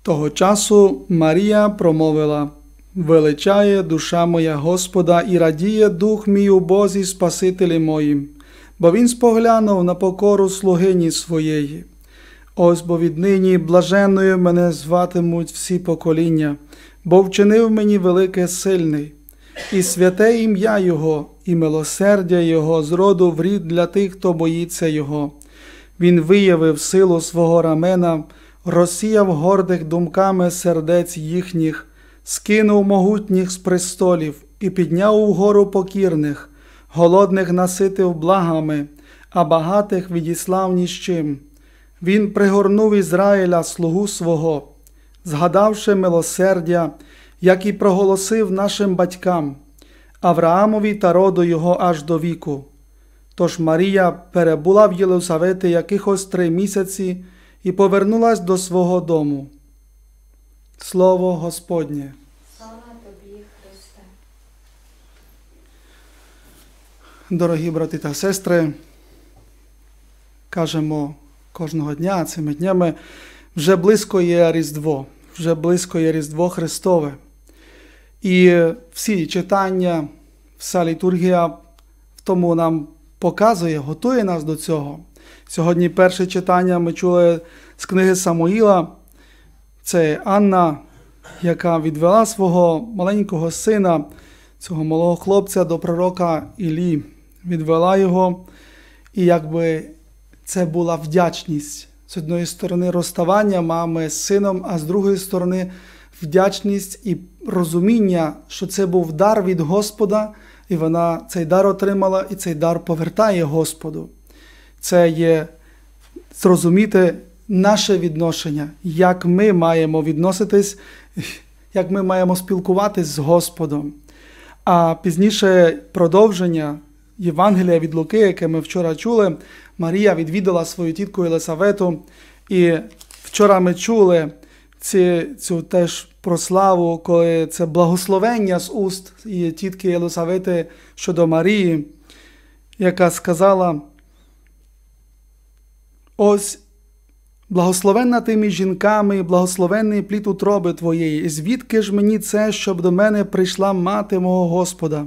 Того часу Марія промовила: «Величає душа моя Господа і радіє дух мій у Бозі Спасителі моїм, бо Він споглянув на покору слугині своєї. Ось бо віднині блаженною мене зватимуть всі покоління, бо вчинив мені велике сильний, і святе ім'я Його, і милосердя Його з роду в рід для тих, хто боїться Його. Він виявив силу свого рамена, розсіяв гордих думками сердець їхніх, скинув могутніх з престолів і підняв угору покірних, голодних наситив благами, а багатих відіслав ні з чим. Він пригорнув Ізраїля, слугу свого, згадавши милосердя, як і проголосив нашим батькам, Авраамові та роду його аж до віку. Тож Марія перебула в Єлисаветі якихось 3 місяці і повернулась до свого дому. Слово Господнє. Слава тобі, Христе. Дорогі брати та сестри, кажемо кожного дня, цими днями, вже близько є Різдво, вже близько є Різдво Христове. І всі читання, вся літургія в тому нам показує, готує нас до цього. Сьогодні перше читання ми чули з книги Самуїла. Це Анна, яка відвела свого маленького сина, цього малого хлопця, до пророка Іллі. Відвела його, і якби це була вдячність. З одної сторони розставання мами з сином, а з другої сторони вдячність і розуміння, що це був дар від Господа, і вона цей дар отримала, і цей дар повертає Господу. Це є зрозуміти наше відношення, як ми маємо відноситись, як ми маємо спілкуватись з Господом. А пізніше продовження Євангелія від Луки, яке ми вчора чули, Марія відвідала свою тітку Єлисавету, і вчора ми чули цю теж прославу, коли це благословення з уст її тітки Єлисавети щодо Марії, яка сказала: «Ось, благословенна ти між жінками, і благословенний плід утроби твоєї, і звідки ж мені це, щоб до мене прийшла мати мого Господа?»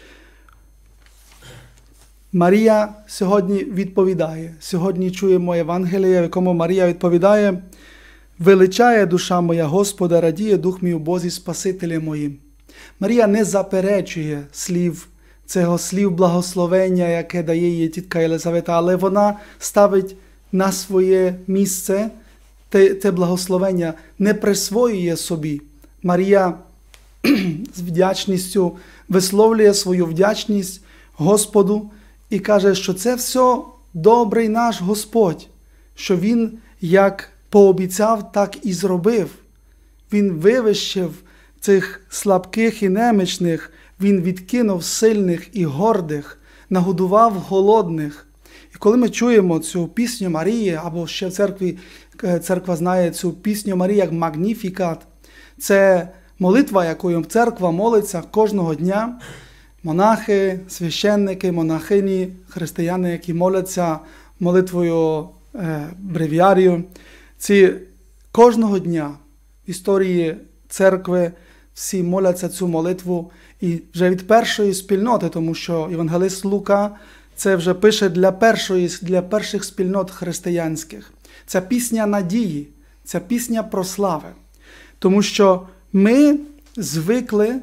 Марія сьогодні відповідає. Сьогодні чуємо Євангеліє, в якому Марія відповідає: «Величає душа моя Господа, радіє дух мій у Бозі Спасителі моїм». Марія не заперечує цього слів благословення, яке дає її тітка Єлисавета, але вона ставить на своє місце те благословення, не присвоює собі. Марія з вдячністю висловлює свою вдячність Господу і каже, що це все добрий наш Господь, що Він як пообіцяв, так і зробив. Він вивищив цих слабких і немічних, Він відкинув сильних і гордих, нагодував голодних. І коли ми чуємо цю пісню Марії, або ще в церкві, церква знає цю пісню Марії як Магніфікат, це молитва, якою церква молиться кожного дня. Монахи, священники, монахині, християни, які моляться молитвою бревіарію, ці кожного дня в історії церкви всі моляться цю молитву і вже від першої спільноти, тому що євангелист Лука це вже пише для перших спільнот християнських. Це пісня надії, це пісня прослави. Тому що ми звикли,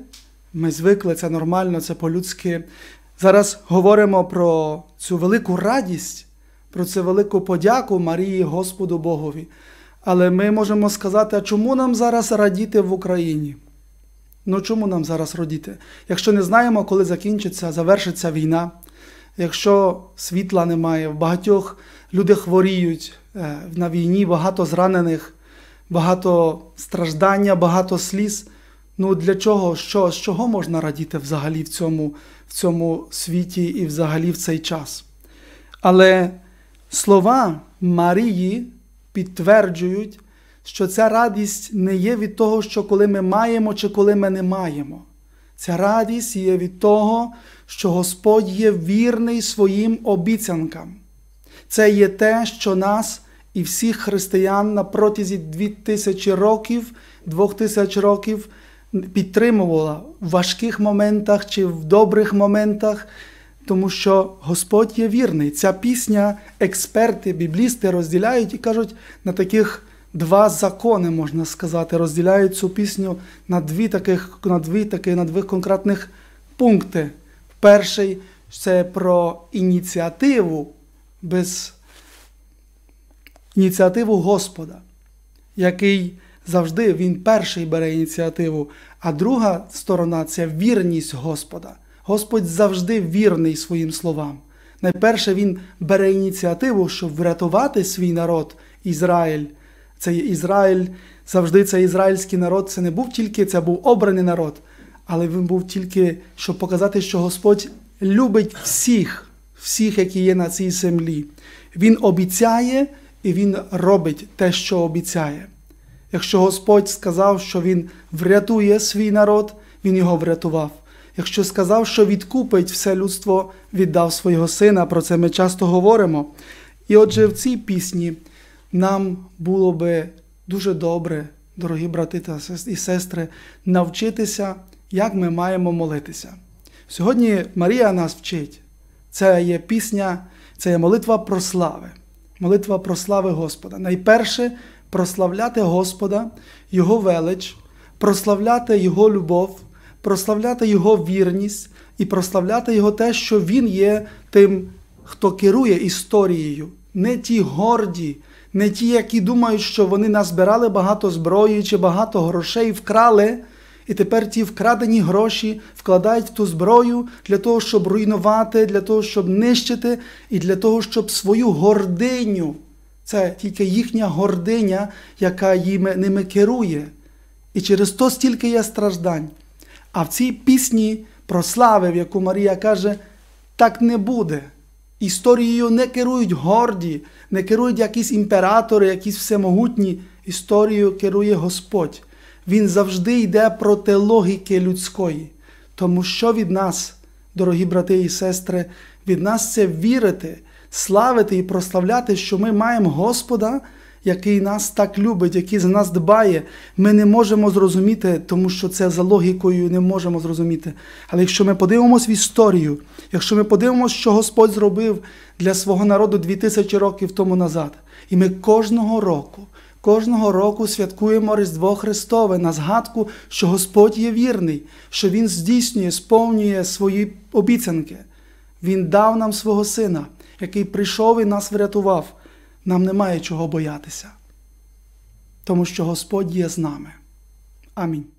це нормально, це по-людськи. Зараз говоримо про цю велику радість, про цю велику подяку Марії Господу Богові. Але ми можемо сказати, а чому нам зараз радіти в Україні? Ну чому нам зараз радіти? Якщо не знаємо, коли завершиться війна, якщо світла немає, в багатьох люди хворіють, на війні багато зранених, багато страждання, багато сліз. Ну для чого? З чого можна радіти взагалі в цьому світі і взагалі в цей час? Але слова Марії підтверджують, що ця радість не є від того, що коли ми маємо чи коли ми не маємо. Ця радість є від того, що Господь є вірний своїм обіцянкам. Це є те, що нас і всіх християн на протязі 2000 років підтримувала в важких моментах чи в добрих моментах, тому що Господь є вірний. Ця пісня експерти, біблісти розділяють і кажуть на таких два закони, можна сказати, розділяють цю пісню на дві конкретних пункти. Перший – це про ініціативу Господа, який завжди, він перший бере ініціативу, а друга сторона – це вірність Господа. Господь завжди вірний своїм словам. Найперше, він бере ініціативу, щоб врятувати свій народ, Ізраїль. Завжди цей ізраїльський народ, це був обраний народ, але він був тільки, щоб показати, що Господь любить всіх, які є на цій землі. Він обіцяє і він робить те, що обіцяє. Якщо Господь сказав, що він врятує свій народ, він його врятував. Якщо сказав, що відкупить все людство, віддав свого сина, про це ми часто говоримо. І отже, в цій пісні нам було би дуже добре, дорогі брати і сестри, навчитися, як ми маємо молитися. Сьогодні Марія нас вчить. Це є пісня, це є молитва про слави. Молитва про слави Господа. Найперше – прославляти Господа, Його велич, прославляти Його любов, прославляти Його вірність і прославляти Його те, що Він є тим, хто керує історією. Не ті горді, не ті, які думають, що вони назбирали багато зброї чи багато грошей, вкрали, і тепер ті вкрадені гроші вкладають в ту зброю для того, щоб руйнувати, для того, щоб нищити і для того, щоб свою гординю, це тільки їхня гординя, яка ними керує. І через то стільки є страждань. А в цій пісні про слави, в яку Марія каже, так не буде. Історією не керують горді, не керують якісь імператори, якісь всемогутні. Історією керує Господь. Він завжди йде проти логіки людської. Тому що від нас, дорогі брати і сестри, від нас це вірити, славити і прославляти, що ми маємо Господа, який нас так любить, який за нас дбає. Ми не можемо зрозуміти, тому що це за логікою не можемо зрозуміти. Але якщо ми подивимось в історію, якщо ми подивимось, що Господь зробив для свого народу 2000 років тому назад, і ми кожного року святкуємо Різдво Христове на згадку, що Господь є вірний, що Він здійснює, сповнює свої обіцянки. Він дав нам свого Сина, який прийшов і нас врятував. Нам немає чого боятися, тому що Господь є з нами. Амінь.